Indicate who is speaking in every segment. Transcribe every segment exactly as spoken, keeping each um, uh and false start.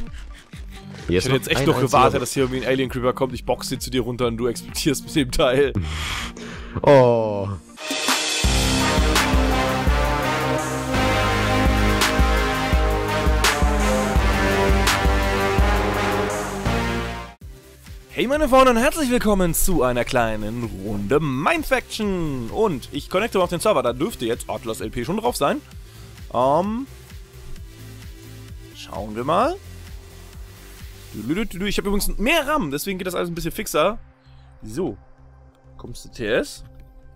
Speaker 1: Hier
Speaker 2: Ich hätte jetzt echt noch gewartet, dass hier irgendwie ein Alien Creeper kommt, ich boxe zu dir runter und du explodierst mit dem Teil.
Speaker 1: Oh.
Speaker 2: Hey meine Freunde und herzlich willkommen zu einer kleinen Runde Mindfaction. Und ich connecte auf den Server, da dürfte jetzt Atlas L P schon drauf sein. Ähm, schauen wir mal. Ich habe übrigens mehr RAM, deswegen geht das alles ein bisschen fixer. So, kommst du T S?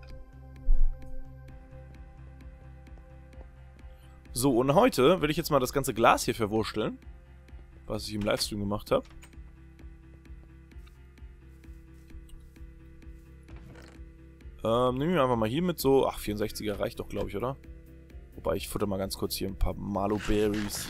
Speaker 2: So, und heute will ich jetzt mal das ganze Glas hier verwursteln, was ich im Livestream gemacht habe. Ähm, nehmen wir einfach mal hier mit so... Ach, vierundsechziger reicht doch, glaube ich, oder? Wobei, ich futter mal ganz kurz hier ein paar Malo-Berries.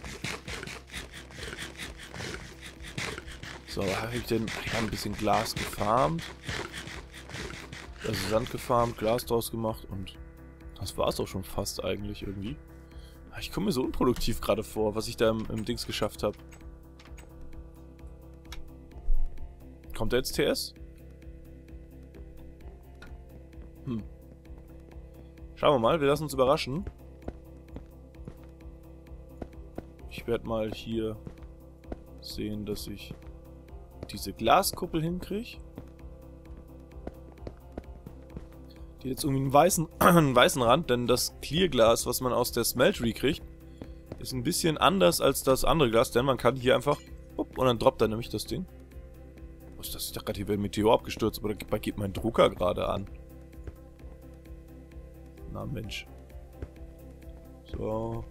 Speaker 2: So, habe ich denn... Ich habe ein bisschen Glas gefarmt. Also Sand gefarmt, Glas draus gemacht und... Das war es auch schon fast eigentlich irgendwie. Ich komme mir so unproduktiv gerade vor, was ich da im, im Dings geschafft habe. Kommt da jetzt T S? Hm. Schauen wir mal, wir lassen uns überraschen. Ich werde mal hier sehen, dass ich diese Glaskuppel hinkriege. Die hat jetzt irgendwie einen weißen, einen weißen Rand, denn das Clearglas, was man aus der Smeltery kriegt, ist ein bisschen anders als das andere Glas, denn man kann hier einfach... Upp, und dann droppt er nämlich das Ding. Was ist das? Ich dachte gerade, hier wäre ein Meteor abgestürzt, aber dabei geht mein Drucker gerade an. Na Mensch. So.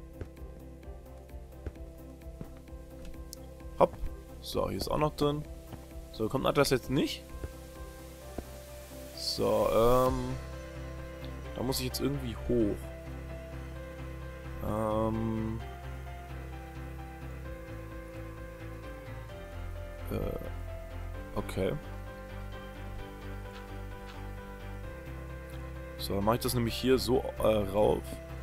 Speaker 2: Hopp. So, hier ist auch noch drin. So, kommt Atlas jetzt nicht? So, ähm. Da muss ich jetzt irgendwie hoch. Ähm. Äh. Okay. So, dann mache ich das nämlich hier so äh, rauf.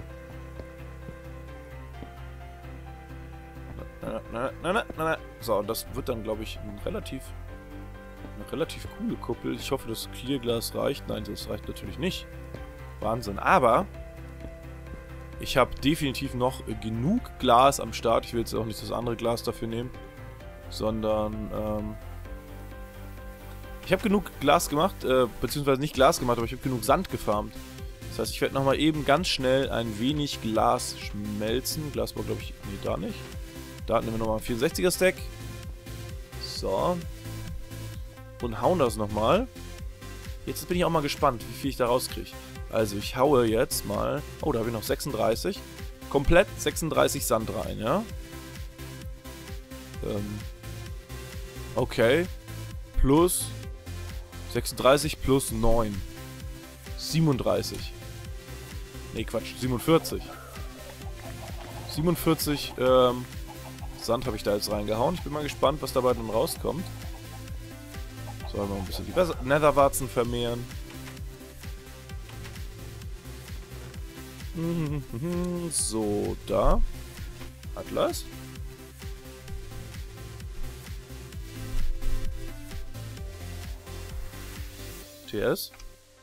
Speaker 2: Na, na, na, na, na, na. So, und das wird dann, glaube ich, ein relativ, eine relativ coole Kuppel. Ich hoffe, das Clearglas reicht. Nein, das reicht natürlich nicht. Wahnsinn. Aber ich habe definitiv noch äh, genug Glas am Start. Ich will jetzt auch nicht das andere Glas dafür nehmen, sondern... Ähm, Ich habe genug Glas gemacht, äh, beziehungsweise nicht Glas gemacht, aber ich habe genug Sand gefarmt. Das heißt, ich werde nochmal eben ganz schnell ein wenig Glas schmelzen. Glas war, glaube ich, nee, da nicht. Da nehmen wir nochmal einen vierundsechziger Stack. So. Und hauen das nochmal. Jetzt bin ich auch mal gespannt, wie viel ich da rauskriege. Also, ich haue jetzt mal... Oh, da habe ich noch sechsunddreißig. Komplett sechsunddreißig Sand rein, ja? Ähm. Okay. Plus... sechsunddreißig plus neun. siebenunddreißig. Ne, Quatsch, siebenundvierzig. siebenundvierzig ähm, Sand habe ich da jetzt reingehauen. Ich bin mal gespannt, was dabei dann rauskommt. Sollen wir noch ein bisschen die Netherwarzen vermehren. So, da. Atlas. T S.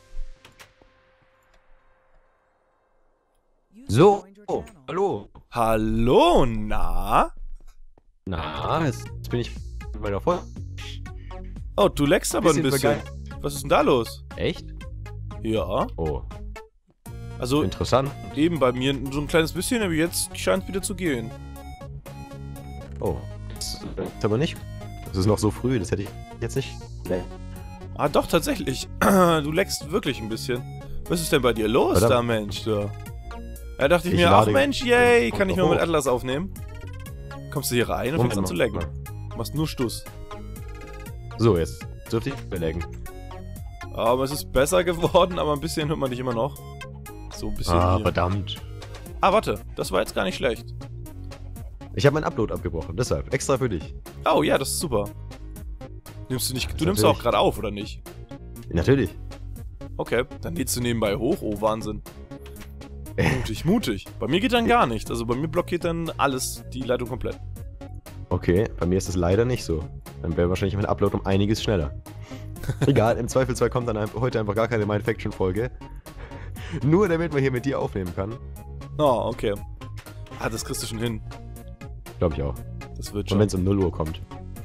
Speaker 1: So, oh, hallo.
Speaker 2: Hallo, na?
Speaker 1: Na, jetzt, jetzt bin ich bei der Voll.
Speaker 2: Oh, du leckst aber ein bisschen. Was ist denn da los?
Speaker 1: Echt?
Speaker 2: Ja.
Speaker 1: Oh.
Speaker 2: Also,
Speaker 1: interessant.
Speaker 2: Eben bei mir so ein kleines bisschen, aber jetzt scheint es wieder zu gehen.
Speaker 1: Oh. Das ist aber nicht. Das ist noch so früh, das hätte ich jetzt nicht. Nee.
Speaker 2: Ah, doch, tatsächlich. Du leckst wirklich ein bisschen. Was ist denn bei dir los,
Speaker 1: Verdammt.
Speaker 2: da, Mensch, da? Da dachte ich,
Speaker 1: Ich
Speaker 2: mir, ach
Speaker 1: lade-
Speaker 2: Mensch, yay, kann ich mal
Speaker 1: Oh.
Speaker 2: mit Atlas aufnehmen? Kommst du hier rein und
Speaker 1: Moment
Speaker 2: fängst an zu
Speaker 1: mal.
Speaker 2: lecken. Machst nur Stuss.
Speaker 1: So, jetzt dürfte ich belägen.
Speaker 2: Aber es ist besser geworden, aber ein bisschen hört man dich immer noch. So ein bisschen
Speaker 1: Ah,
Speaker 2: hier.
Speaker 1: verdammt.
Speaker 2: Ah, warte, das war jetzt gar nicht schlecht.
Speaker 1: Ich habe meinen Upload abgebrochen, deshalb. Extra für dich.
Speaker 2: Oh ja, das ist super. Nimmst du nicht, du nimmst
Speaker 1: Natürlich.
Speaker 2: auch gerade auf, oder nicht?
Speaker 1: Natürlich.
Speaker 2: Okay, dann lädst du nebenbei hoch. Oh, Wahnsinn. Mutig, mutig. Bei mir geht dann gar nichts. Also bei mir blockiert dann alles, die Leitung komplett.
Speaker 1: Okay, bei mir ist es leider nicht so. Dann wäre wahrscheinlich mein Upload um einiges schneller. Egal, im Zweifelsfall kommt dann einfach, heute einfach gar keine Mindfaction-Folge. Nur damit man hier mit dir aufnehmen kann.
Speaker 2: Oh, okay. Ah, das kriegst du schon hin.
Speaker 1: Glaube ich auch.
Speaker 2: Das wird
Speaker 1: Und
Speaker 2: schon.
Speaker 1: wenn es um null Uhr kommt.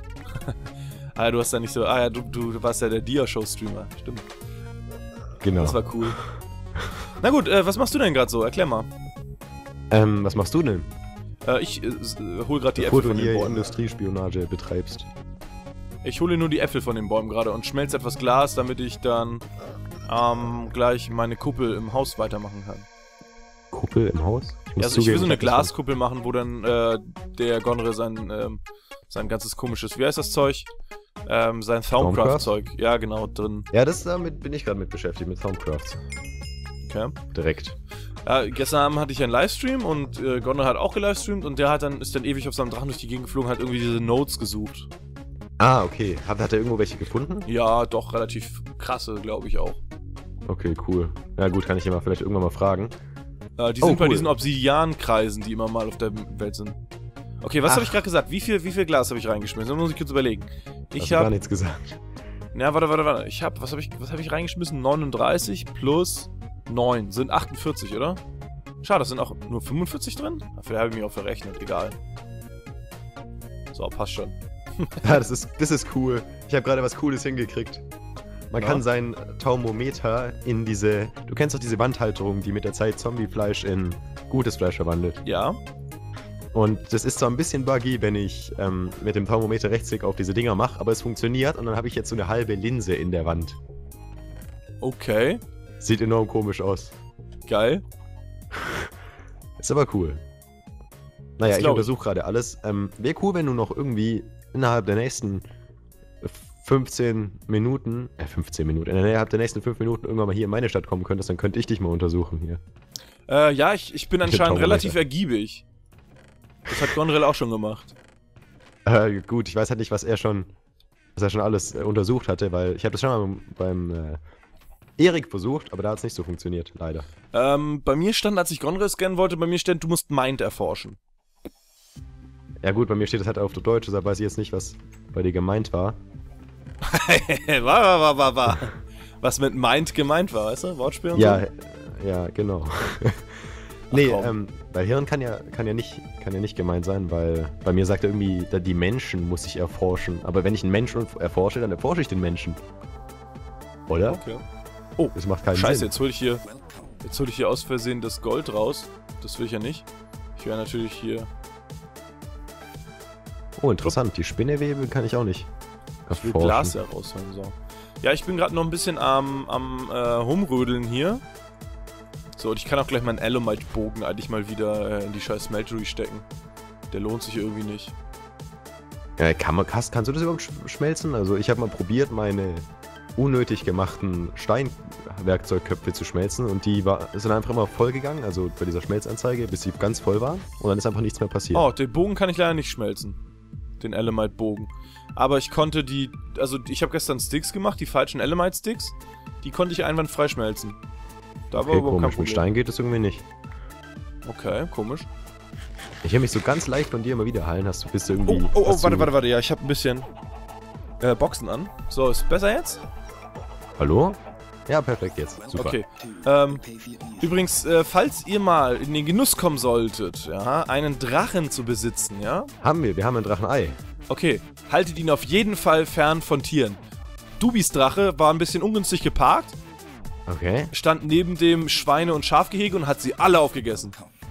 Speaker 2: Ah, du hast ja nicht so... Ah ja, du, du, du warst ja der Dia-Show-Streamer. Stimmt.
Speaker 1: Genau.
Speaker 2: Das war cool. Na gut, äh, was machst du denn gerade so? Erklär mal.
Speaker 1: Ähm, was machst du denn?
Speaker 2: Äh, ich äh, hol gerade die
Speaker 1: Bevor
Speaker 2: Äpfel
Speaker 1: du
Speaker 2: von den
Speaker 1: hier
Speaker 2: Bäumen.
Speaker 1: Industriespionage betreibst.
Speaker 2: Ich hole nur die Äpfel von den Bäumen gerade und schmelze etwas Glas, damit ich dann ähm, gleich meine Kuppel im Haus weitermachen kann.
Speaker 1: Kuppel im Haus? Ich muss
Speaker 2: Ja, also ich will so
Speaker 1: zugeben,
Speaker 2: eine
Speaker 1: ich hab das
Speaker 2: Glaskuppel machen, wo dann äh, der Gonre sein, ähm, sein ganzes komisches, wie heißt das Zeug? Ähm, sein Thaumcraft-Zeug, ja genau, drin.
Speaker 1: von- Ja, das damit bin ich gerade mit beschäftigt, mit Thaumcrafts.
Speaker 2: Okay.
Speaker 1: Direkt.
Speaker 2: Ja, gestern Abend hatte ich einen Livestream und äh, Gonre hat auch gelivestreamt und der hat dann, ist dann ewig auf seinem Drachen durch die Gegend geflogen und hat irgendwie diese Notes gesucht.
Speaker 1: Ah, okay. Hat, hat er irgendwo welche gefunden?
Speaker 2: Ja, doch, relativ krasse, glaube ich auch.
Speaker 1: Okay, cool. Ja gut, kann ich ihn mal vielleicht irgendwann mal fragen.
Speaker 2: Äh, die
Speaker 1: Oh,
Speaker 2: sind bei
Speaker 1: cool.
Speaker 2: diesen Obsidian-Kreisen, die immer mal auf der Welt sind. Okay, was habe ich
Speaker 1: Ach.
Speaker 2: gerade gesagt? Wie viel, wie viel Glas habe ich reingeschmissen? Da muss ich kurz überlegen.
Speaker 1: Hast
Speaker 2: Ich
Speaker 1: du gar
Speaker 2: habe...
Speaker 1: nichts gesagt.
Speaker 2: Ja, warte, warte, warte. Ich habe, was habe ich, was habe ich reingeschmissen? neununddreißig plus neun sind achtundvierzig, oder? Schade, das sind auch nur fünfundvierzig drin? Dafür habe ich mich auch verrechnet, egal. So, passt schon.
Speaker 1: Ja, das ist, das ist cool. Ich habe gerade was Cooles hingekriegt. Man
Speaker 2: Ja.
Speaker 1: kann sein Taumometer in diese... Du kennst doch diese Wandhalterung, die mit der Zeit Zombiefleisch in gutes Fleisch verwandelt.
Speaker 2: Ja.
Speaker 1: Und das ist zwar ein bisschen buggy, wenn ich ähm, mit dem Taumometer Rechtsklick auf diese Dinger mache, aber es funktioniert und dann habe ich jetzt so eine halbe Linse in der Wand.
Speaker 2: Okay.
Speaker 1: Sieht enorm komisch aus.
Speaker 2: Geil.
Speaker 1: Ist aber cool. Naja,
Speaker 2: Das
Speaker 1: ich
Speaker 2: glaub ich.
Speaker 1: untersuche gerade alles. Ähm, Wäre cool, wenn du noch irgendwie innerhalb der nächsten fünfzehn Minuten, äh fünfzehn Minuten, innerhalb der nächsten fünf Minuten irgendwann mal hier in meine Stadt kommen könntest, dann könnte ich dich mal untersuchen hier.
Speaker 2: Äh, ja, ich, ich bin
Speaker 1: den
Speaker 2: anscheinend
Speaker 1: Taumometer.
Speaker 2: relativ ergiebig. Das hat Gonrel auch schon gemacht.
Speaker 1: Äh, gut, ich weiß halt nicht, was er schon, was er schon alles äh, untersucht hatte, weil ich habe das schon mal beim, beim äh, Erik versucht, aber da hat es nicht so funktioniert, leider.
Speaker 2: Ähm, bei mir stand, als ich Gonrel scannen wollte, bei mir stand, du musst Mind erforschen.
Speaker 1: Ja gut, bei mir steht das halt auf der Deutsch, deshalb weiß ich jetzt nicht, was bei dir gemeint war.
Speaker 2: war, war, war, war, war. Was mit Mind gemeint war, weißt du? Wortspiel und
Speaker 1: Ja,
Speaker 2: so?
Speaker 1: äh, ja, genau. nee,
Speaker 2: komm.
Speaker 1: ähm, weil Hirn kann ja, kann ja nicht, kann ja nicht gemeint sein, weil bei mir sagt er irgendwie, da die Menschen muss ich erforschen. Aber wenn ich einen Menschen erforsche, dann erforsche ich den Menschen. Oder?
Speaker 2: Okay. Oh,
Speaker 1: Das macht keinen
Speaker 2: scheiße,
Speaker 1: Sinn.
Speaker 2: jetzt hole ich hier, jetzt hole ich hier aus Versehen das Gold raus. Das will ich ja nicht. Ich werde natürlich hier...
Speaker 1: Oh, interessant. Die Spinnewebe kann ich auch nicht
Speaker 2: Ich will
Speaker 1: erforschen.
Speaker 2: Glas herausholen, so. Ja, ich bin gerade noch ein bisschen am, am äh, Rumrödeln hier. So, und ich kann auch gleich meinen Alumite-Bogen eigentlich mal wieder äh, in die scheiß Smeltery stecken. Der lohnt sich irgendwie nicht.
Speaker 1: Ja, kann man, kannst, kannst du das überhaupt sch schmelzen? Also ich habe mal probiert, meine unnötig gemachten Steinwerkzeugköpfe zu schmelzen und die war, sind einfach immer voll gegangen, also bei dieser Schmelzanzeige, bis sie ganz voll waren und dann ist einfach nichts mehr passiert.
Speaker 2: Oh, den Bogen kann ich leider nicht schmelzen. Den Elemite-Bogen. Aber ich konnte die, also ich habe gestern Sticks gemacht, die falschen Elemite-Sticks. Die konnte ich einwandfrei schmelzen. Da war
Speaker 1: okay,
Speaker 2: überhaupt kein
Speaker 1: komisch, mit
Speaker 2: Problem.
Speaker 1: Stein geht es irgendwie nicht.
Speaker 2: Okay, komisch.
Speaker 1: Ich höre mich so ganz leicht von dir immer wieder heilen, hast du bist du irgendwie...
Speaker 2: Oh, oh, oh,
Speaker 1: hast
Speaker 2: warte,
Speaker 1: du,
Speaker 2: warte, warte, ja, ich habe ein bisschen äh, Boxen an. So, ist besser jetzt?
Speaker 1: Hallo? Ja, perfekt jetzt. Super.
Speaker 2: Okay. Ähm, übrigens, äh, falls ihr mal in den Genuss kommen solltet, ja, einen Drachen zu besitzen, ja,
Speaker 1: Haben wir, wir haben ein Drachenei.
Speaker 2: okay, haltet ihn auf jeden Fall fern von Tieren. Dubis Drache war ein bisschen ungünstig geparkt,
Speaker 1: Okay.
Speaker 2: stand neben dem Schweine- und Schafgehege und hat sie alle aufgegessen.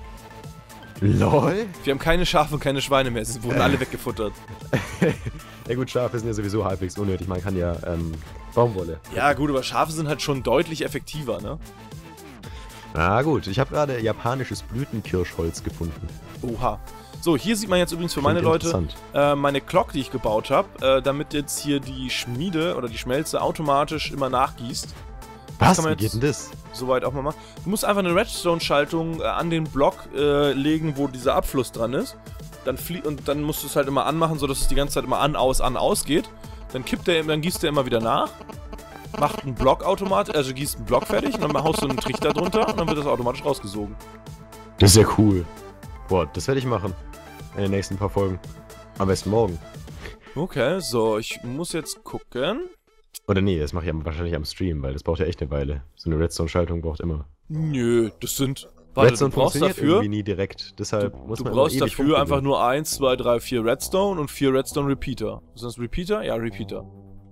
Speaker 1: LOL?
Speaker 2: Wir haben keine Schafe und keine Schweine mehr, sie wurden alle weggefuttert.
Speaker 1: Ja gut, Schafe sind ja sowieso halbwegs unnötig, man kann ja ähm, Baumwolle.
Speaker 2: Ja gut, aber Schafe sind halt schon deutlich effektiver, ne?
Speaker 1: Na gut, ich habe gerade japanisches Blütenkirschholz gefunden.
Speaker 2: Oha. So, hier sieht man jetzt übrigens für meine
Speaker 1: Klingt
Speaker 2: Leute
Speaker 1: interessant.
Speaker 2: äh, meine Glock, die ich gebaut habe, äh, damit jetzt hier die Schmiede oder die Schmelze automatisch immer nachgießt.
Speaker 1: Was?
Speaker 2: kann man
Speaker 1: Wie geht
Speaker 2: jetzt-
Speaker 1: denn das?
Speaker 2: Soweit auch mal machen. Du musst einfach eine Redstone-Schaltung äh, an den Block äh, legen, wo dieser Abfluss dran ist. Dann flie und dann musst du es halt immer anmachen, sodass es die ganze Zeit immer an, aus, an, aus geht. Dann kippt der, dann gießt der immer wieder nach. Macht einen Block automatisch, also gießt einen Block fertig und dann haust du einen Trichter drunter und dann wird das automatisch rausgesogen.
Speaker 1: Das ist ja cool. Boah, das werde ich machen. In den nächsten paar Folgen. Am besten morgen.
Speaker 2: Okay, so, ich muss jetzt gucken.
Speaker 1: Oder nee, das mache ich wahrscheinlich am Stream, weil das braucht ja echt eine Weile. So eine Redstone-Schaltung braucht immer.
Speaker 2: Nö, das sind... Warte,
Speaker 1: Redstone
Speaker 2: du brauchst
Speaker 1: funktioniert
Speaker 2: dafür...
Speaker 1: irgendwie nie direkt, deshalb muss
Speaker 2: Du
Speaker 1: man
Speaker 2: brauchst
Speaker 1: immer ewig
Speaker 2: dafür einfach
Speaker 1: rumprobieren.
Speaker 2: nur eins, zwei, drei, vier Redstone und vier Redstone Repeater. Sind das Repeater? Ja, Repeater.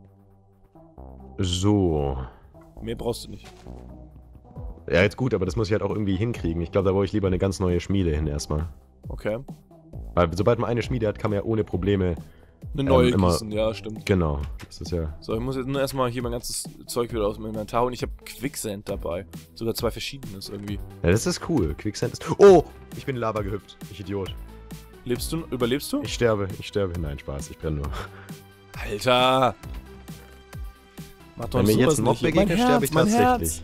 Speaker 1: So.
Speaker 2: Mehr brauchst du nicht.
Speaker 1: Ja, jetzt gut, aber das muss ich halt auch irgendwie hinkriegen. Ich glaube, da brauche ich lieber eine ganz neue Schmiede hin erstmal.
Speaker 2: Okay.
Speaker 1: Weil sobald man eine Schmiede hat, kann man ja ohne Probleme...
Speaker 2: Eine neue
Speaker 1: Ähm, immer-
Speaker 2: gießen, ja, stimmt.
Speaker 1: Genau, das ist ja...
Speaker 2: So, ich muss jetzt nur erstmal hier mein ganzes Zeug wieder aus dem Inventar und ich habe Quicksand dabei. Sogar zwei verschiedenes irgendwie.
Speaker 1: Ja, das ist cool. Quicksand ist... Oh! Ich bin in Lava gehüpft. Ich Idiot.
Speaker 2: Lebst du? Überlebst du?
Speaker 1: Ich sterbe, ich sterbe. Nein, Spaß, ich brenne nur.
Speaker 2: Alter! Mach doch
Speaker 1: Wenn mir
Speaker 2: sowas
Speaker 1: jetzt ein Mob
Speaker 2: nicht.
Speaker 1: begegnet,
Speaker 2: Mein
Speaker 1: sterbe ich
Speaker 2: Herz, mein
Speaker 1: tatsächlich.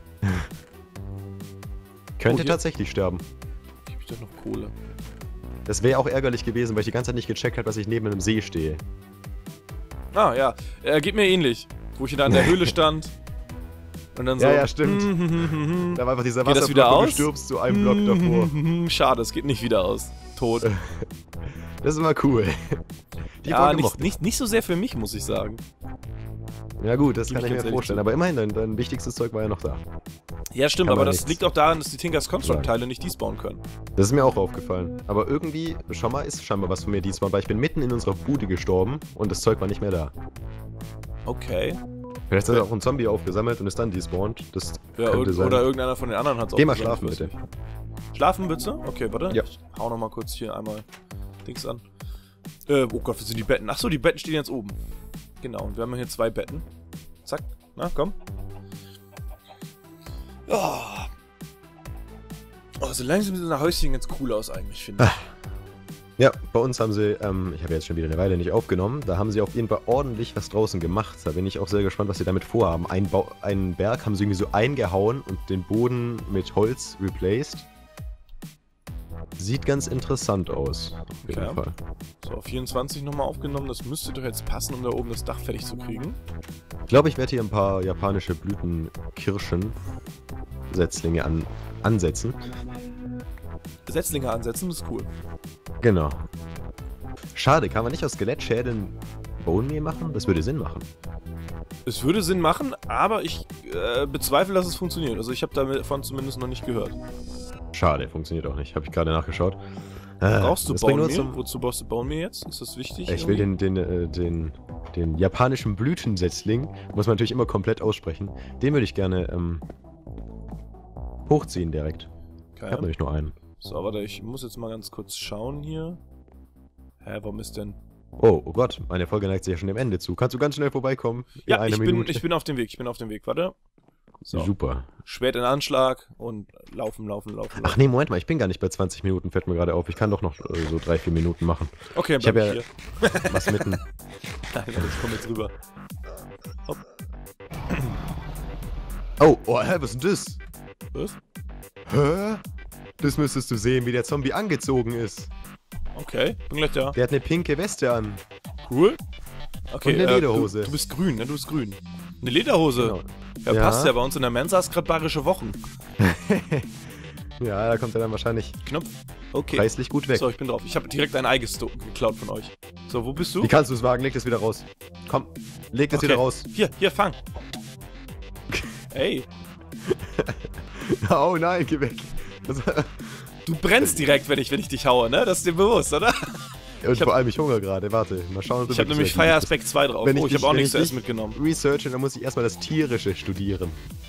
Speaker 1: Könnte
Speaker 2: Oh, hier-
Speaker 1: tatsächlich sterben.
Speaker 2: Gib ich doch noch Kohle.
Speaker 1: Das wäre auch ärgerlich gewesen, weil ich die ganze Zeit nicht gecheckt habe, dass ich neben einem See stehe.
Speaker 2: Ah, ja. Er geht mir ähnlich. Wo ich da in der Höhle stand. Und dann so...
Speaker 1: Ja, ja, stimmt.
Speaker 2: hm, hm, hm, hm, hm.
Speaker 1: Da war einfach dieser
Speaker 2: Geht das wieder
Speaker 1: Wasserblock und du
Speaker 2: aus?
Speaker 1: stirbst zu einem Block davor.
Speaker 2: Hm, Schade, es geht nicht wieder aus. Tot.
Speaker 1: Das ist immer cool. Die
Speaker 2: Ja,
Speaker 1: Folge
Speaker 2: nicht,
Speaker 1: mochte ich.
Speaker 2: nicht, nicht so sehr für mich, muss ich sagen.
Speaker 1: Ja gut, das
Speaker 2: Gib
Speaker 1: kann
Speaker 2: ich
Speaker 1: ich
Speaker 2: ganz
Speaker 1: mir
Speaker 2: ehrlich
Speaker 1: vorstellen.
Speaker 2: zu.
Speaker 1: Aber immerhin, dein, dein wichtigstes Zeug war ja noch da.
Speaker 2: Ja, stimmt,
Speaker 1: Kann
Speaker 2: aber
Speaker 1: man
Speaker 2: das
Speaker 1: nichts
Speaker 2: liegt auch daran, dass die Tinkers Construct
Speaker 1: sagen.
Speaker 2: Teile nicht despawnen können.
Speaker 1: Das ist mir auch aufgefallen. Aber irgendwie, schon mal ist scheinbar was von mir diesmal, weil ich bin mitten in unserer Bude gestorben und das Zeug war nicht mehr da.
Speaker 2: Okay.
Speaker 1: Vielleicht hat er auch ein Zombie aufgesammelt und ist dann despawned. Das
Speaker 2: Ja,
Speaker 1: könnte
Speaker 2: irg-
Speaker 1: sein.
Speaker 2: oder irgendeiner von den anderen hat es auch
Speaker 1: Geh mal
Speaker 2: gesagt,
Speaker 1: schlafen,
Speaker 2: ich weiß
Speaker 1: bitte.
Speaker 2: nicht. Schlafen bitte? Okay, warte.
Speaker 1: Ja.
Speaker 2: Ich hau nochmal kurz hier einmal Dings an. Äh, oh Gott, wo sind die Betten? Achso, die Betten stehen jetzt oben. Genau, und wir haben hier zwei Betten. Zack. Na, komm. Oh. Oh, so langsam sieht unser Häuschen ganz cool aus eigentlich, finde ich.
Speaker 1: Ja, bei uns haben sie, ähm, ich habe jetzt schon wieder eine Weile nicht aufgenommen, da haben sie auf jeden Fall ordentlich was draußen gemacht. Da bin ich auch sehr gespannt, was sie damit vorhaben. Einen, Bau einen Berg haben sie irgendwie so eingehauen und den Boden mit Holz replaced. Sieht ganz interessant aus, auf jeden
Speaker 2: Okay.
Speaker 1: Fall.
Speaker 2: So, vierundzwanzig nochmal aufgenommen. Das müsste doch jetzt passen, um da oben das Dach fertig zu kriegen.
Speaker 1: Ich glaube, ich werde hier ein paar japanische Blütenkirschen-Setzlinge an ansetzen.
Speaker 2: Setzlinge ansetzen, das ist cool.
Speaker 1: Genau. Schade, kann man nicht aus Skelettschädeln Bone Meal machen? Das würde Sinn machen.
Speaker 2: Es würde Sinn machen, aber ich äh, bezweifle, dass es funktioniert. Also ich habe davon zumindest noch nicht gehört.
Speaker 1: Schade, funktioniert auch nicht. Habe ich gerade nachgeschaut. Äh,
Speaker 2: Brauchst du
Speaker 1: das bringt
Speaker 2: Bone
Speaker 1: nur
Speaker 2: Meal?
Speaker 1: zum-
Speaker 2: Wozu brauchst du Bone Meal jetzt? Ist das wichtig?
Speaker 1: Ich will
Speaker 2: irgendwie?
Speaker 1: den, den, äh, den, den japanischen Blütensetzling, muss man natürlich immer komplett aussprechen, den würde ich gerne ähm, hochziehen direkt. Ich habe
Speaker 2: Okay.
Speaker 1: nämlich nur einen.
Speaker 2: So, warte, ich muss jetzt mal ganz kurz schauen hier. Hä, warum ist denn...
Speaker 1: Oh, oh Gott, meine Folge neigt sich ja schon dem Ende zu. Kannst du ganz schnell vorbeikommen? In
Speaker 2: Ja,
Speaker 1: einer
Speaker 2: ich bin,
Speaker 1: Minute.
Speaker 2: ich bin auf dem Weg, ich bin auf dem Weg, warte. So,
Speaker 1: Super.
Speaker 2: Schwert in Anschlag und laufen, laufen, laufen,
Speaker 1: Ach
Speaker 2: laufen.
Speaker 1: nee, Moment mal, ich bin gar nicht bei zwanzig Minuten, fällt mir gerade auf. Ich kann doch noch äh, so drei, vier Minuten machen.
Speaker 2: Okay,
Speaker 1: ich hab
Speaker 2: bleib
Speaker 1: ja-
Speaker 2: hier.
Speaker 1: Was mitten.
Speaker 2: Nein, warte, ich komm jetzt rüber. Hopp.
Speaker 1: Oh, oh, hä, was ist denn das?
Speaker 2: Was?
Speaker 1: Hä? Das müsstest du sehen, wie der Zombie angezogen ist.
Speaker 2: Okay, bin gleich da.
Speaker 1: Der hat eine pinke Weste an.
Speaker 2: Cool. Okay,
Speaker 1: Und eine
Speaker 2: äh,
Speaker 1: Lederhose.
Speaker 2: Du, du bist grün, ne? Du bist grün. Eine Lederhose.
Speaker 1: Genau.
Speaker 2: Ja,
Speaker 1: Ja.
Speaker 2: passt ja. Bei uns in der Mensa ist gerade bayerische Wochen.
Speaker 1: Ja, da kommt er dann wahrscheinlich
Speaker 2: Knopf. Okay.
Speaker 1: preislich gut weg.
Speaker 2: So, ich bin drauf. Ich habe direkt ein Ei gesto- geklaut von euch. So, wo bist du?
Speaker 1: Wie kannst du es wagen? Leg das wieder raus. Komm, leg das
Speaker 2: Okay.
Speaker 1: wieder raus.
Speaker 2: Hier, hier, fang. Ey,
Speaker 1: Oh nein, geh weg. Das,
Speaker 2: du brennst direkt, wenn ich, wenn ich dich haue, ne? Das ist dir bewusst, oder?
Speaker 1: und
Speaker 2: hab-
Speaker 1: vor allem, ich hungere gerade. Warte, mal schauen. ob
Speaker 2: Ich
Speaker 1: du
Speaker 2: habe nämlich
Speaker 1: wirklich
Speaker 2: Fire
Speaker 1: bist.
Speaker 2: Aspect zwei drauf.
Speaker 1: Wenn
Speaker 2: Oh,
Speaker 1: ich
Speaker 2: ich habe
Speaker 1: dich-
Speaker 2: auch
Speaker 1: wenn
Speaker 2: nichts
Speaker 1: ich
Speaker 2: zu essen
Speaker 1: dich-
Speaker 2: mitgenommen.
Speaker 1: Researchen, dann muss ich erstmal das Tierische studieren.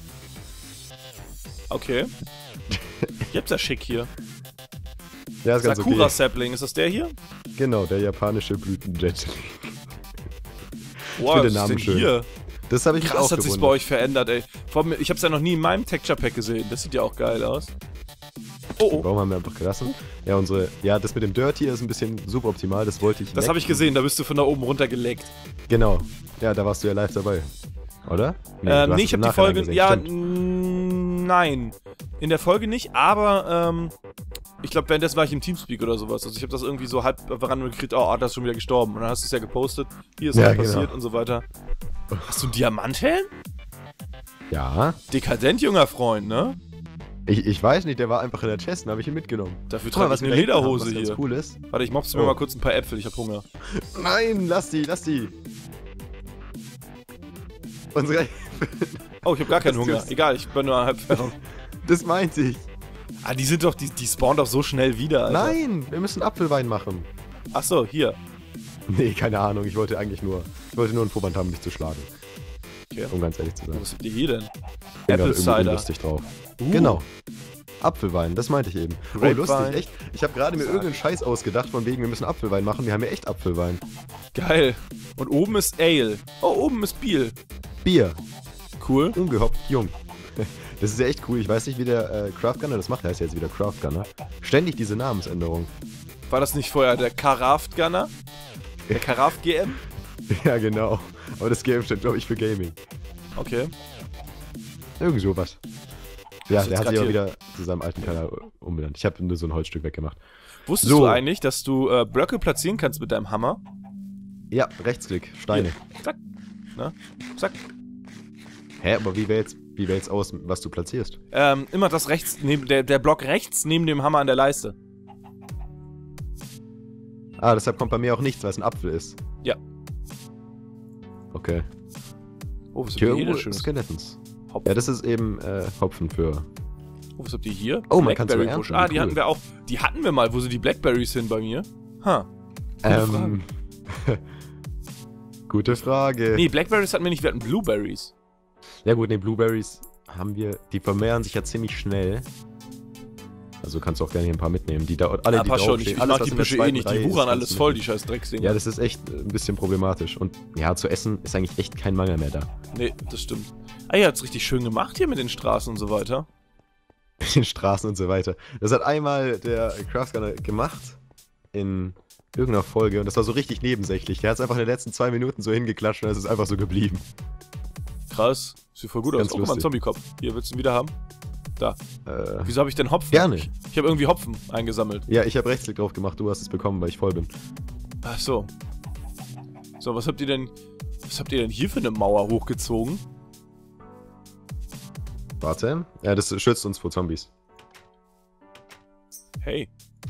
Speaker 2: Okay. Ich hab's ja schick hier.
Speaker 1: Ja, ist ganz
Speaker 2: Sakura
Speaker 1: okay.
Speaker 2: Sapling, ist das der hier?
Speaker 1: Genau, der japanische Blütenjet.
Speaker 2: Wow,
Speaker 1: finde
Speaker 2: was
Speaker 1: den
Speaker 2: ist
Speaker 1: Namen
Speaker 2: denn
Speaker 1: schön.
Speaker 2: hier?
Speaker 1: Das habe ich mich
Speaker 2: Krass
Speaker 1: auch
Speaker 2: hat sich's bei
Speaker 1: gewundert.
Speaker 2: euch verändert, ey. Vor allem, ich hab's ja noch nie in meinem Texture Pack gesehen. Das sieht ja auch geil aus. Oh, oh.
Speaker 1: Warum haben wir einfach gelassen? Ja, unsere. Ja, das mit dem Dirty ist ein bisschen suboptimal, das wollte ich.
Speaker 2: Das habe ich gesehen, da bist du von da oben runter geleckt.
Speaker 1: Genau. Ja, da warst du ja live dabei. Oder?
Speaker 2: Nee,
Speaker 1: du
Speaker 2: ähm,
Speaker 1: hast
Speaker 2: nee
Speaker 1: es
Speaker 2: ich
Speaker 1: im
Speaker 2: habe die
Speaker 1: Nachhinein
Speaker 2: Folge.
Speaker 1: gesehen,
Speaker 2: Ja,
Speaker 1: stimmt.
Speaker 2: mm, nein. In der Folge nicht, aber ähm, ich glaube, währenddessen war ich im Teamspeak oder sowas. Also ich habe das irgendwie so halb gekriegt, oh, Arthur ist schon wieder gestorben. Und dann hast du es ja gepostet. Hier ist
Speaker 1: Ja,
Speaker 2: was
Speaker 1: genau.
Speaker 2: passiert und so weiter. Hast du einen Diamanthelm?
Speaker 1: Ja.
Speaker 2: Dekadent, junger Freund, ne?
Speaker 1: Ich, ich weiß nicht, der war einfach in der Chest, dann habe ich ihn mitgenommen.
Speaker 2: Dafür
Speaker 1: Guck mal,
Speaker 2: trage ich
Speaker 1: wir
Speaker 2: eine
Speaker 1: da hinten haben,
Speaker 2: Lederhose
Speaker 1: was ganz
Speaker 2: hier.
Speaker 1: cool ist.
Speaker 2: Warte, ich mobs mir
Speaker 1: Oh.
Speaker 2: mal kurz ein paar Äpfel, ich hab Hunger.
Speaker 1: Nein, lass die, lass die. Unsere...
Speaker 2: Oh, ich hab gar keinen
Speaker 1: Das
Speaker 2: Hunger.
Speaker 1: tust-
Speaker 2: Egal, ich bin nur halb fertig.
Speaker 1: Das meinte ich.
Speaker 2: Ah, die sind doch, die, die spawnen doch so schnell wieder, Alter.
Speaker 1: Nein, wir müssen Apfelwein machen.
Speaker 2: Achso, hier.
Speaker 1: Nee, keine Ahnung, ich wollte eigentlich nur... Ich wollte nur einen Vorwand haben, dich zu schlagen.
Speaker 2: Okay.
Speaker 1: Um ganz ehrlich zu sein.
Speaker 2: Was habt ihr hier denn?
Speaker 1: Ich bin
Speaker 2: Apple
Speaker 1: gerade irgendwie
Speaker 2: Cider.
Speaker 1: lustig drauf.
Speaker 2: Uh.
Speaker 1: Genau. Apfelwein, das meinte ich eben. Oh,
Speaker 2: Grapewein.
Speaker 1: lustig, echt. Ich habe gerade mir
Speaker 2: Sag.
Speaker 1: irgendeinen Scheiß ausgedacht, von wegen, wir müssen Apfelwein machen. Wir haben ja echt Apfelwein.
Speaker 2: Geil. Und oben ist Ale. Oh, oben ist Bier.
Speaker 1: Bier.
Speaker 2: Cool.
Speaker 1: Ungehopft jung. Das ist ja echt cool. Ich weiß nicht, wie der äh, Craft Gunner das macht. Der heißt ja jetzt wieder Craft Gunner. Ständig diese Namensänderung.
Speaker 2: War das nicht vorher der Caraft Gunner? Der Caraft G M?
Speaker 1: Ja, genau. Aber das Game steht, glaube ich, für Gaming.
Speaker 2: Okay.
Speaker 1: Irgend sowas. Ja,
Speaker 2: Hast du
Speaker 1: der
Speaker 2: jetzt
Speaker 1: hat sich aber
Speaker 2: grad
Speaker 1: wieder zu seinem alten Kanal umbenannt. Ich habe nur so ein Holzstück weggemacht.
Speaker 2: Wusstest
Speaker 1: So.
Speaker 2: du eigentlich, dass du äh, Blöcke platzieren kannst mit deinem Hammer?
Speaker 1: Ja, Rechtsklick, Steine.
Speaker 2: Zack. Na? Zack.
Speaker 1: Hä, aber wie wählst wie wählst aus, was du platzierst?
Speaker 2: Ähm, immer das rechts, neben, der, der Block rechts neben dem Hammer an der Leiste.
Speaker 1: Ah, deshalb kommt bei mir auch nichts, weil es ein Apfel ist.
Speaker 2: Ja.
Speaker 1: Okay.
Speaker 2: Oh, was habt
Speaker 1: Hier
Speaker 2: ihr hier denn
Speaker 1: irgendwo
Speaker 2: schönes?
Speaker 1: Skeletons.
Speaker 2: Hopfen.
Speaker 1: Ja, das ist eben äh, Hopfen für...
Speaker 2: Oh, was habt ihr hier?
Speaker 1: Oh, man kann's
Speaker 2: Blackberry
Speaker 1: sogar
Speaker 2: Bush.
Speaker 1: ernten,
Speaker 2: Ah,
Speaker 1: wie
Speaker 2: die
Speaker 1: cool.
Speaker 2: hatten wir auch. Die hatten wir mal. Wo sind die Blackberries hin bei mir? Ha.
Speaker 1: Ähm... Gute Frage.
Speaker 2: Nee, Blackberries hatten wir nicht. Wir hatten Blueberries.
Speaker 1: Ja gut, nee, Blueberries haben wir... Die vermehren sich ja ziemlich schnell. Also kannst du auch gerne hier ein paar mitnehmen. Die da alle,
Speaker 2: Ja,
Speaker 1: die
Speaker 2: passt schon. Ich,
Speaker 1: draufstehen.
Speaker 2: ich
Speaker 1: Alles,
Speaker 2: mag
Speaker 1: was
Speaker 2: die
Speaker 1: in der
Speaker 2: Büsche eh
Speaker 1: zweiten
Speaker 2: nicht.
Speaker 1: Reihe
Speaker 2: Die
Speaker 1: ist,
Speaker 2: wuchern
Speaker 1: kannst
Speaker 2: alles
Speaker 1: du
Speaker 2: voll, die
Speaker 1: mitnehmen.
Speaker 2: scheiß Drecksdinger.
Speaker 1: Ja, das ist echt äh, ein bisschen problematisch. Und ja, zu essen ist eigentlich echt kein Mangel mehr da.
Speaker 2: Nee, das stimmt. Ah, ihr habt's richtig schön gemacht hier mit den Straßen und so weiter.
Speaker 1: Mit den Straßen und so weiter. Das hat einmal der Craftgunner gemacht in irgendeiner Folge und das war so richtig nebensächlich. Der hat es einfach in den letzten zwei Minuten so hingeklatscht und es ist einfach so geblieben.
Speaker 2: Krass. Sieht voll gut aus.
Speaker 1: Ganz
Speaker 2: Oh, guck mal, ein
Speaker 1: lustig.
Speaker 2: Zombie-Kopf. Hier, willst du ihn wieder haben? Da.
Speaker 1: Äh,
Speaker 2: Wieso habe ich denn Hopfen?
Speaker 1: Gerne.
Speaker 2: Ich, ich habe irgendwie Hopfen eingesammelt.
Speaker 1: ja, ich habe Rechtsklick drauf gemacht, du hast es bekommen, weil ich voll bin.
Speaker 2: Ach so. So, was habt ihr denn... Was habt ihr denn hier für eine Mauer hochgezogen?
Speaker 1: Warte. Ja, das schützt uns vor Zombies.
Speaker 2: Hey.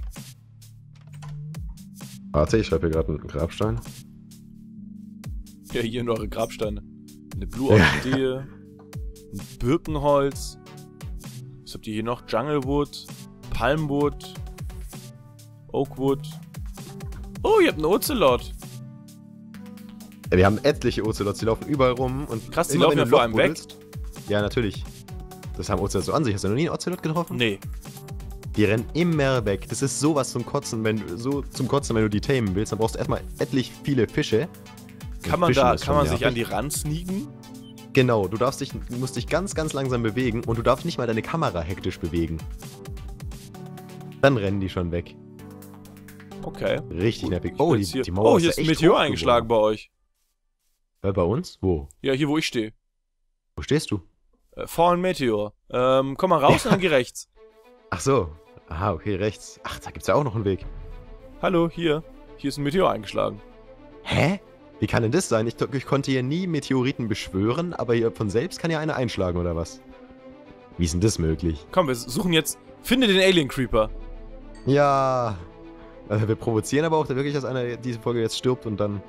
Speaker 1: Warte, ich schreibe hier gerade einen Grabstein.
Speaker 2: Ja, hier nur eure Grabsteine. Eine Blue-Orchidee. Ein Birkenholz. Was habt ihr hier noch? Junglewood. Palmwood. Oakwood. Oh, ihr habt einen Ocelot.
Speaker 1: Ja, wir haben etliche Ocelots, die laufen überall rum und
Speaker 2: Krass, die
Speaker 1: immer,
Speaker 2: laufen
Speaker 1: wenn
Speaker 2: ja
Speaker 1: du
Speaker 2: vor
Speaker 1: ein
Speaker 2: einem
Speaker 1: Loch
Speaker 2: weg.
Speaker 1: buddelst- Ja, natürlich. Das haben Ocelots so an sich. Hast du noch nie einen Ocelot getroffen?
Speaker 2: Nee.
Speaker 1: Die rennen immer weg. Das ist sowas zum Kotzen, wenn du so zum Kotzen, wenn du die tamen willst, dann brauchst du erstmal etlich viele Fische.
Speaker 2: Kann
Speaker 1: Und
Speaker 2: man
Speaker 1: Fischen
Speaker 2: da,
Speaker 1: ist
Speaker 2: kann
Speaker 1: schon
Speaker 2: man sich
Speaker 1: nervig.
Speaker 2: an die ran sneaken?
Speaker 1: Genau, du darfst dich, du musst dich ganz, ganz langsam bewegen und du darfst nicht mal deine Kamera hektisch bewegen. Dann rennen die schon weg.
Speaker 2: Okay.
Speaker 1: Richtig
Speaker 2: Gut,
Speaker 1: nervig.
Speaker 2: ich
Speaker 1: Oh,
Speaker 2: bin
Speaker 1: die,
Speaker 2: jetzt hier-
Speaker 1: die Mauer
Speaker 2: oh, hier
Speaker 1: ja
Speaker 2: ist ein
Speaker 1: echt
Speaker 2: Meteor
Speaker 1: hoch
Speaker 2: eingeschlagen bei euch.
Speaker 1: geworden. Äh, bei uns? Wo?
Speaker 2: Ja, hier wo ich stehe.
Speaker 1: Wo stehst du?
Speaker 2: Äh, Fallen Meteor. Ähm, komm mal raus und dann geh rechts.
Speaker 1: Ach so. Aha, okay, rechts. Ach, da gibt's ja auch noch einen Weg.
Speaker 2: Hallo, hier. Hier ist ein Meteor eingeschlagen.
Speaker 1: Hä? Wie kann denn das sein? Ich, ich konnte hier nie Meteoriten beschwören, aber hier von selbst kann ja einer einschlagen, oder was? Wie ist denn das möglich?
Speaker 2: Komm, wir suchen jetzt... Finde den Alien Creeper.
Speaker 1: Ja. Also wir provozieren aber auch wirklich, dass einer diese Folge jetzt stirbt und dann...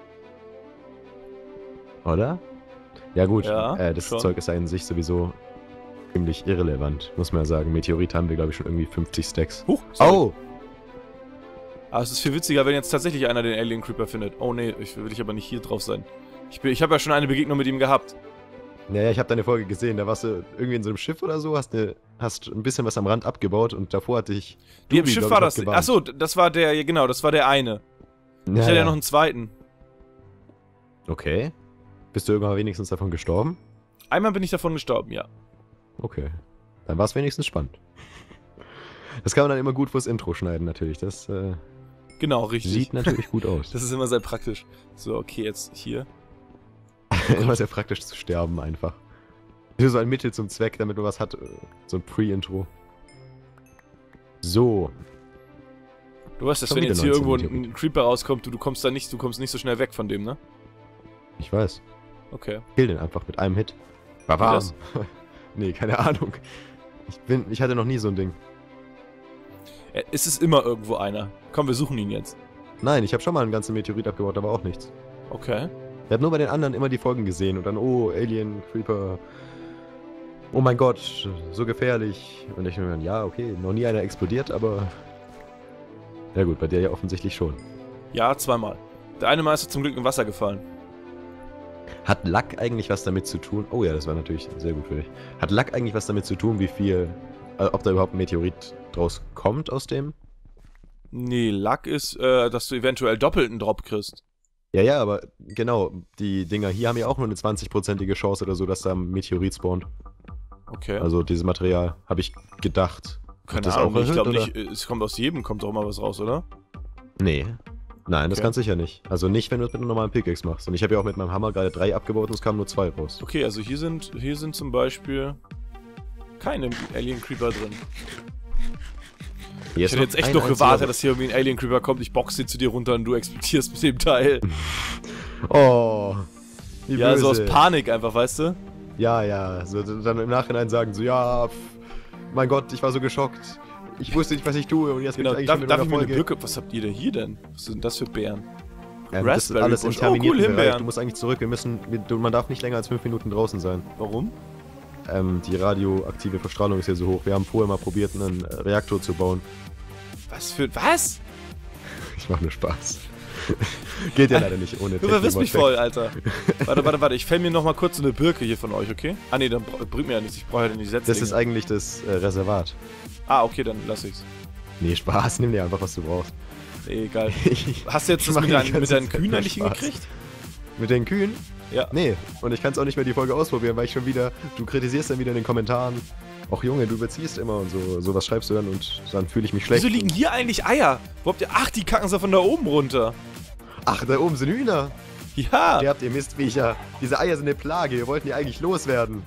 Speaker 1: Oder? Ja gut,
Speaker 2: Ja,
Speaker 1: äh, das
Speaker 2: schon.
Speaker 1: Zeug ist ja in sich sowieso ziemlich irrelevant, muss man ja sagen. Meteorit haben wir, glaube ich, schon irgendwie fünfzig Stacks.
Speaker 2: Huch, sorry.
Speaker 1: Oh!
Speaker 2: Aber es ist viel witziger, wenn jetzt tatsächlich einer den Alien Creeper findet. Oh nee, ich will ich aber nicht hier drauf sein. Ich, bin- ich habe ja schon eine Begegnung mit ihm gehabt.
Speaker 1: Naja, ich habe deine Folge gesehen, da warst du irgendwie in so einem Schiff oder so, hast, ne, hast ein bisschen was am Rand abgebaut und davor hatte ich...
Speaker 2: Wie im
Speaker 1: Dubi,
Speaker 2: Schiff
Speaker 1: glaub
Speaker 2: war
Speaker 1: ich, noch
Speaker 2: das.
Speaker 1: gewarnt.
Speaker 2: Achso, das war der, genau, das war der eine. Ich
Speaker 1: Ja,
Speaker 2: hatte ja
Speaker 1: ja.
Speaker 2: noch einen zweiten.
Speaker 1: Okay. Bist du irgendwann wenigstens davon gestorben?
Speaker 2: Einmal bin ich davon gestorben, ja.
Speaker 1: Okay. Dann war es wenigstens spannend. Das kann man dann immer gut fürs Intro schneiden, natürlich. Das äh,
Speaker 2: Genau, richtig.
Speaker 1: sieht natürlich gut aus.
Speaker 2: Das ist immer sehr praktisch. So, okay, jetzt hier.
Speaker 1: Immer sehr praktisch zu sterben einfach. Nur so ein Mittel zum Zweck, damit man was hat. äh, So ein Pre-Intro. So.
Speaker 2: Du weißt, dass
Speaker 1: Schon
Speaker 2: wenn
Speaker 1: wieder
Speaker 2: jetzt hier
Speaker 1: neunzehn
Speaker 2: irgendwo ein,
Speaker 1: Meteoriten.
Speaker 2: ein Creeper rauskommt, du, du kommst da nicht, du kommst nicht so schnell weg von dem, ne?
Speaker 1: Ich weiß.
Speaker 2: Okay.
Speaker 1: Kill den einfach mit einem Hit.
Speaker 2: das?
Speaker 1: Nee, keine Ahnung. Ich, bin, ich hatte noch nie so ein Ding.
Speaker 2: Ja, es ist immer irgendwo einer. Komm, wir suchen ihn jetzt.
Speaker 1: Nein, ich habe schon mal einen ganzen Meteorit abgebaut, aber auch nichts.
Speaker 2: Okay.
Speaker 1: Ich habe nur bei den anderen immer die Folgen gesehen und dann, oh, Alien, Creeper. Oh mein Gott, so gefährlich. Und ich mir, ja, okay, noch nie einer explodiert, aber... Ja gut, bei der ja offensichtlich schon.
Speaker 2: Ja, zweimal. Der eine Mal ist zum Glück im Wasser gefallen.
Speaker 1: Hat Lack eigentlich was damit zu tun? Oh ja, das war natürlich sehr gut für dich. Hat Lack eigentlich was damit zu tun, wie viel... Also ob da überhaupt ein Meteorit draus kommt aus dem?
Speaker 2: Nee, Lack ist, äh, dass du eventuell doppelten Drop kriegst.
Speaker 1: Ja, ja, aber genau, die Dinger hier haben ja auch nur eine zwanzigprozentige Chance oder so, dass da ein Meteorit spawnt.
Speaker 2: Okay.
Speaker 1: Also dieses Material, habe ich gedacht.
Speaker 2: Keine
Speaker 1: das
Speaker 2: Ahnung,
Speaker 1: auch
Speaker 2: ich
Speaker 1: erhöht,
Speaker 2: glaube
Speaker 1: oder?
Speaker 2: nicht, es kommt aus jedem, kommt doch mal was raus, oder?
Speaker 1: Nee. Nein, das
Speaker 2: Okay.
Speaker 1: kannst du sicher nicht. Also nicht, wenn du es mit einem normalen Pickaxe machst. Und ich habe ja auch mit meinem Hammer gerade drei abgebaut und es kamen nur zwei raus.
Speaker 2: Okay, also hier sind, hier sind zum Beispiel keine Alien Creeper drin.
Speaker 1: Hier
Speaker 2: Ich
Speaker 1: ist
Speaker 2: hätte jetzt echt
Speaker 1: ein
Speaker 2: noch
Speaker 1: einziger-
Speaker 2: gewartet, dass hier irgendwie ein Alien Creeper kommt, ich boxe ihn zu dir runter und du explodierst mit dem Teil.
Speaker 1: Oh. Wie
Speaker 2: Ja, so aus
Speaker 1: böse.
Speaker 2: Panik einfach, weißt du?
Speaker 1: Ja, ja. So, dann im Nachhinein sagen so, ja, pff, mein Gott, ich war so geschockt. Ich wusste nicht, was ich tue und jetzt
Speaker 2: Genau,
Speaker 1: bin ich
Speaker 2: darf,
Speaker 1: eigentlich schon
Speaker 2: darf
Speaker 1: mit
Speaker 2: ich
Speaker 1: einer
Speaker 2: mir eine
Speaker 1: Folge.
Speaker 2: Brücke... Was habt ihr denn hier denn? Was sind das für Bären?
Speaker 1: Ähm, das ist
Speaker 2: Raspberry
Speaker 1: alles im
Speaker 2: Bush. Oh,
Speaker 1: terminierten
Speaker 2: cool,
Speaker 1: Bereich.
Speaker 2: Himbeeren.
Speaker 1: Du musst eigentlich zurück. Wir müssen, wir, du, man darf nicht länger als fünf Minuten draußen sein.
Speaker 2: Warum?
Speaker 1: Ähm, die radioaktive Verstrahlung ist hier so hoch. Wir haben vorher mal probiert, einen äh, Reaktor zu bauen.
Speaker 2: Was für... Was?
Speaker 1: Ich mache nur Spaß. Geht ja leider nicht ohne
Speaker 2: Du verwirrst mich
Speaker 1: Technik-
Speaker 2: voll, Alter. Warte, warte, warte. Ich fäll mir noch mal kurz so eine Birke hier von euch, okay? Ah, nee, dann br- bringt mir ja nichts. Ich brauche ja nicht Setzlinge.
Speaker 1: Das ist eigentlich das äh, Reservat.
Speaker 2: Ah, okay, dann lass ich's.
Speaker 1: Nee, Spaß. Nimm dir einfach, was du brauchst.
Speaker 2: Nee, egal.
Speaker 1: Ich
Speaker 2: Hast du jetzt
Speaker 1: ich
Speaker 2: das
Speaker 1: mach
Speaker 2: mit,
Speaker 1: die
Speaker 2: deinen,
Speaker 1: ganze
Speaker 2: mit deinen
Speaker 1: Zeit
Speaker 2: Kühen
Speaker 1: nur
Speaker 2: eigentlich
Speaker 1: Spaß.
Speaker 2: hingekriegt?
Speaker 1: Mit den Kühen?
Speaker 2: Ja.
Speaker 1: Nee. Und ich kann es auch nicht mehr die Folge ausprobieren, weil ich schon wieder... Du kritisierst dann wieder in den Kommentaren. Och Junge, du überziehst immer und so. Sowas schreibst du dann und dann fühle ich mich schlecht.
Speaker 2: Wieso liegen hier eigentlich Eier? Wo habt ihr... Ach, die kacken sie von da oben runter.
Speaker 1: Ach, da oben sind Hühner.
Speaker 2: Ja.
Speaker 1: Ihr habt ihr Mistviecher. Diese Eier sind eine Plage. Wir wollten die eigentlich loswerden.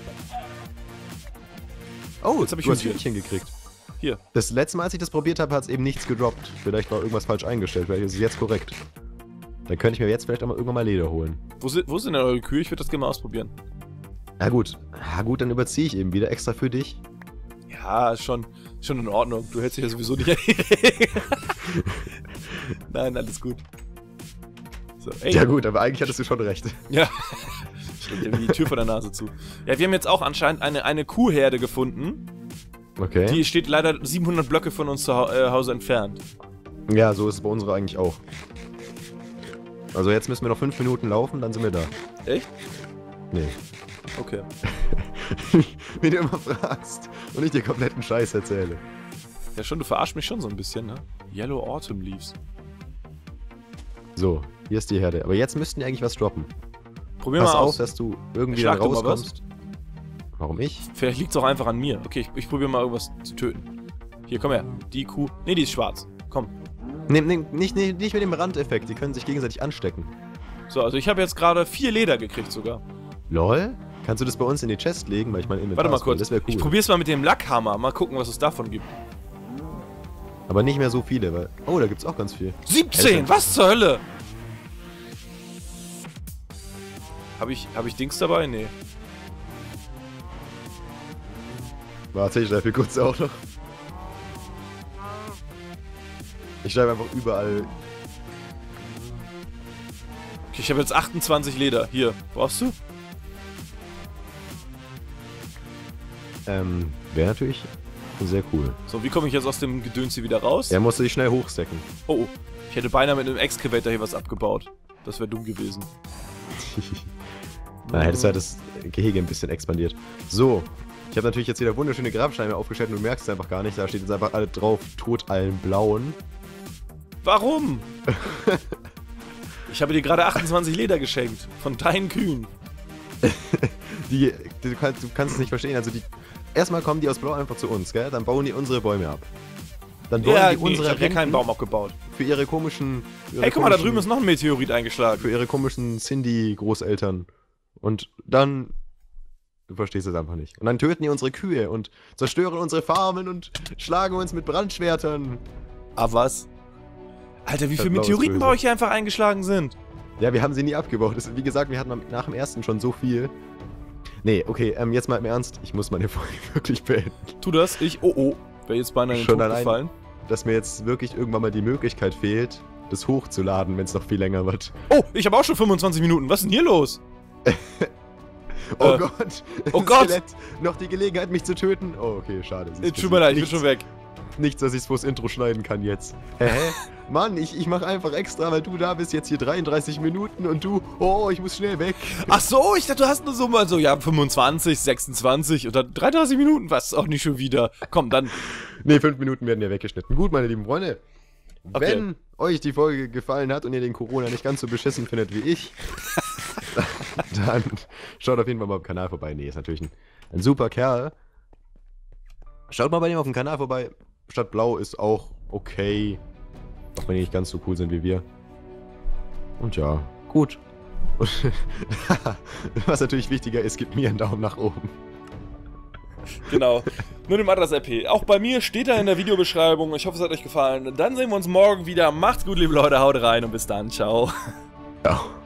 Speaker 1: Oh,
Speaker 2: Jetzt hab ich
Speaker 1: du hast
Speaker 2: Hühnchen.
Speaker 1: Hühnchen gekriegt.
Speaker 2: Hier.
Speaker 1: Das letzte Mal, als ich das probiert habe, hat es eben nichts gedroppt. Vielleicht war irgendwas falsch eingestellt. Vielleicht ist es jetzt korrekt. Dann könnte ich mir jetzt vielleicht auch mal irgendwann mal Leder holen.
Speaker 2: Wo sind, wo sind denn eure Kühe? Ich würde das gerne mal ausprobieren.
Speaker 1: Ja gut. Ja gut, dann überziehe ich eben wieder extra für dich.
Speaker 2: Ja, ist schon, schon in Ordnung. Du hältst dich ja sowieso nicht an die Regeln. Nein, alles gut. So, ey.
Speaker 1: Ja gut, aber eigentlich hattest du schon recht.
Speaker 2: Ja. Stimmt, irgendwie die Tür vor der Nase zu. Ja, wir haben jetzt auch anscheinend eine, eine Kuhherde gefunden.
Speaker 1: Okay.
Speaker 2: Die steht leider siebenhundert Blöcke von uns zu Hau- äh, Hause entfernt.
Speaker 1: Ja, so ist es bei unserer eigentlich auch. Also jetzt müssen wir noch fünf Minuten laufen, dann sind wir da.
Speaker 2: Echt?
Speaker 1: Nee.
Speaker 2: Okay.
Speaker 1: Wie du immer fragst und ich dir kompletten Scheiß erzähle.
Speaker 2: Ja schon, du verarschst mich schon so ein bisschen, ne? Yellow Autumn Leaves.
Speaker 1: So, hier ist die Herde. Aber jetzt müssten die eigentlich was droppen.
Speaker 2: Probier
Speaker 1: Pass
Speaker 2: mal
Speaker 1: auf,
Speaker 2: aus.
Speaker 1: dass du irgendwie
Speaker 2: Schlag
Speaker 1: dann
Speaker 2: du mal was.
Speaker 1: rauskommst. Warum ich?
Speaker 2: Vielleicht liegt es auch einfach an mir. Okay, ich, ich probiere mal irgendwas zu töten. Hier, komm her. Die Kuh. Ne, die ist schwarz. Komm.
Speaker 1: Nee, nee, nicht, nicht, nicht mit dem Randeffekt, die können sich gegenseitig anstecken.
Speaker 2: So, also ich habe jetzt gerade vier Leder gekriegt sogar.
Speaker 1: Lol? Kannst du das bei uns in die Chest legen, weil ich mein Inventar
Speaker 2: Warte mal
Speaker 1: ist voll.
Speaker 2: kurz.
Speaker 1: Das wäre cool.
Speaker 2: Ich probier's mal mit dem Lackhammer. Mal gucken, was es davon gibt.
Speaker 1: Aber nicht mehr so viele, weil... Oh, da gibt's auch ganz viel.
Speaker 2: siebzehn! Was zur Hölle? Habe ich, hab ich Dings dabei? Nee.
Speaker 1: Warte, ich schreibe kurz auch noch. Ich schreibe einfach überall...
Speaker 2: Okay, ich habe jetzt achtundzwanzig Leder. Hier, brauchst du?
Speaker 1: Ähm, wäre natürlich sehr cool.
Speaker 2: So, wie komme ich jetzt aus dem Gedöns hier wieder raus?
Speaker 1: Er musste sich schnell hochstecken.
Speaker 2: Oh, oh. Ich hätte beinahe mit einem Excavator hier was abgebaut. Das wäre dumm gewesen.
Speaker 1: Na, hättest du halt das Gehege ein bisschen expandiert. So, ich habe natürlich jetzt wieder wunderschöne Grabsteine aufgestellt und du merkst es einfach gar nicht. Da steht jetzt einfach alle drauf, tot allen Blauen.
Speaker 2: Warum? Ich habe dir gerade achtundzwanzig Leder geschenkt. Von deinen Kühen.
Speaker 1: Die, die, du, kannst, du kannst es nicht verstehen. Also die, erstmal kommen die aus Blau einfach zu uns, gell? Dann bauen die unsere Bäume ab. Dann bauen
Speaker 2: Ja,
Speaker 1: die
Speaker 2: nee, ich
Speaker 1: unsere
Speaker 2: habe hier keinen
Speaker 1: Rinden
Speaker 2: Baum abgebaut.
Speaker 1: für ihre komischen... für ihre
Speaker 2: Hey, guck mal, da
Speaker 1: komischen-
Speaker 2: drüben ist noch ein Meteorit eingeschlagen.
Speaker 1: Für ihre komischen Cindy-Großeltern. Und dann... Du verstehst es einfach nicht. Und dann töten die unsere Kühe und zerstören unsere Farmen und schlagen uns mit Brandschwertern.
Speaker 2: Ah, was? Alter, wie
Speaker 1: Das
Speaker 2: viele
Speaker 1: Blau ist
Speaker 2: Meteoriten
Speaker 1: böse.
Speaker 2: bei euch hier einfach eingeschlagen sind?
Speaker 1: Ja, wir haben sie nie abgebaut. Das, wie gesagt, wir hatten am- nach dem ersten schon so viel. Nee, okay, ähm, jetzt mal im Ernst. Ich muss meine Folge wirklich beenden.
Speaker 2: Tu das, ich, oh oh, wäre jetzt beinahe in den
Speaker 1: Schon
Speaker 2: Tod
Speaker 1: allein,
Speaker 2: gefallen.
Speaker 1: dass mir jetzt wirklich irgendwann mal die Möglichkeit fehlt, das hochzuladen, wenn es noch viel länger wird.
Speaker 2: Oh, ich habe auch schon fünfundzwanzig Minuten. Was ist denn hier los?
Speaker 1: Oh
Speaker 2: Äh,
Speaker 1: Gott!
Speaker 2: oh
Speaker 1: Ein
Speaker 2: Gott!
Speaker 1: Skelett. Noch die Gelegenheit, mich zu töten? Oh, okay, schade. Siehst du,
Speaker 2: Tut mir leid, ich bin
Speaker 1: nichts-
Speaker 2: schon weg.
Speaker 1: Nichts, dass ich fürs Intro schneiden kann jetzt. Hä? Mann, ich, ich mach einfach extra, weil du da bist, jetzt hier dreiunddreißig Minuten und du, oh, ich muss schnell weg.
Speaker 2: Ach so, ich dachte, du hast nur so mal so, ja, fünfundzwanzig, sechsundzwanzig und dann dreiunddreißig Minuten. Was? Auch nicht schon wieder. Komm, dann.
Speaker 1: Nee, fünf Minuten werden ja weggeschnitten. Gut, meine lieben Freunde.
Speaker 2: Okay.
Speaker 1: Wenn euch die Folge gefallen hat und ihr den Corona nicht ganz so beschissen findet wie ich, dann schaut auf jeden Fall mal auf dem Kanal vorbei. Nee, ist natürlich ein, ein super Kerl. Schaut mal bei dem auf dem Kanal vorbei. Stadt Blau ist auch okay. Auch wenn die nicht ganz so cool sind wie wir. Und ja, gut. Und was natürlich wichtiger ist, gebt mir einen Daumen nach oben.
Speaker 2: Genau. Nur dem Adress R P. Auch bei mir steht da in der Videobeschreibung. Ich hoffe, es hat euch gefallen. Dann sehen wir uns morgen wieder. Macht's gut, liebe Leute. Haut rein und bis dann. Ciao.
Speaker 1: Ciao.